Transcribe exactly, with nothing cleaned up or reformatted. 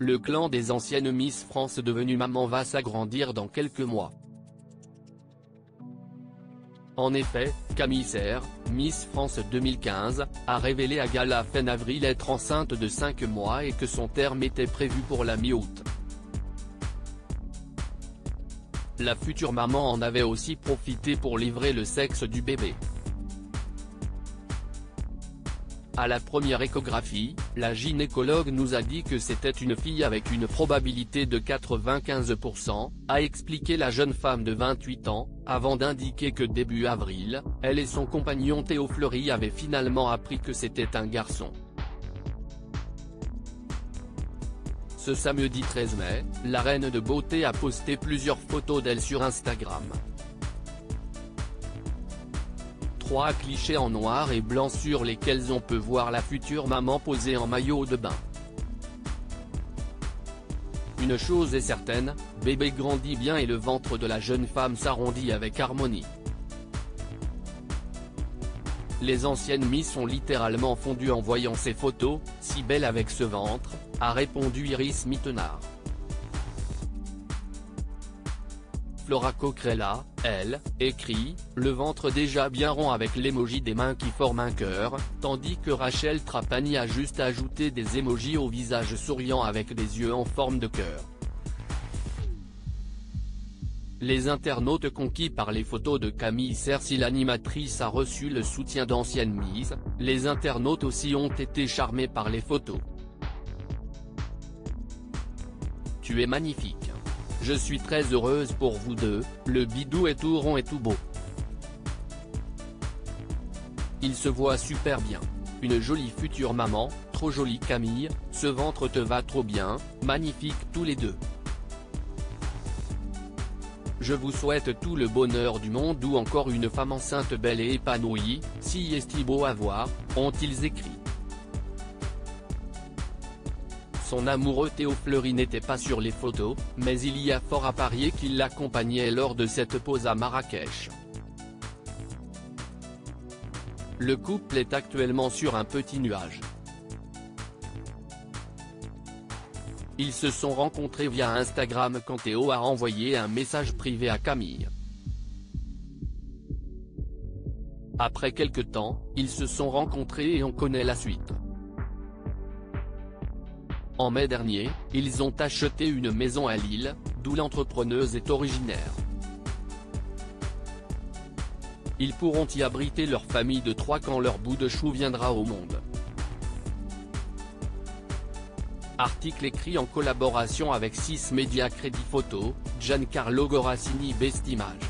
le clan des anciennes Miss France devenues maman va s'agrandir dans quelques mois. En effet, Camille Serre, Miss France deux mille quinze, a révélé à Gala fin avril être enceinte de cinq mois et que son terme était prévu pour la mi-août. La future maman en avait aussi profité pour livrer le sexe du bébé. À la première échographie, la gynécologue nous a dit que c'était une fille avec une probabilité de quatre-vingt-quinze pour cent, a expliqué la jeune femme de vingt-huit ans, avant d'indiquer que début avril, elle et son compagnon Théo Fleury avaient finalement appris que c'était un garçon. Ce samedi treize mai, la reine de beauté a posté plusieurs photos d'elle sur Instagram. Trois clichés en noir et blanc sur lesquels on peut voir la future maman posée en maillot de bain. Une chose est certaine, bébé grandit bien et le ventre de la jeune femme s'arrondit avec harmonie. Les anciennes Miss ont littéralement fondu en voyant ces photos, si belle avec ce ventre, a répondu Iris Mittenard. Flora Cochrella, elle, écrit « Le ventre déjà bien rond avec l'émoji des mains qui forment un cœur », tandis que Rachel Trapani a juste ajouté des émojis au visage souriant avec des yeux en forme de cœur. Les internautes conquis par les photos de Camille Serre. Si l'animatrice a reçu le soutien d'anciennes Miss, les internautes aussi ont été charmés par les photos. « Tu es magnifique. Je suis très heureuse pour vous deux, le bidou est tout rond et tout beau. Il se voit super bien. Une jolie future maman, trop jolie Camille, ce ventre te va trop bien, magnifique tous les deux. Je vous souhaite tout le bonheur du monde ou encore une femme enceinte belle et épanouie, si est beau à voir, ont-ils écrit. Son amoureux Théo Fleury n'était pas sur les photos, mais il y a fort à parier qu'il l'accompagnait lors de cette pause à Marrakech. Le couple est actuellement sur un petit nuage. Ils se sont rencontrés via Instagram quand Théo a envoyé un message privé à Camille. Après quelque temps, ils se sont rencontrés et on connaît la suite. En mai dernier, ils ont acheté une maison à Lille, d'où l'entrepreneuse est originaire. Ils pourront y abriter leur famille de trois quand leur bout de chou viendra au monde. Article écrit en collaboration avec six Médias Crédit Photo, Giancarlo Gorassini Best Image.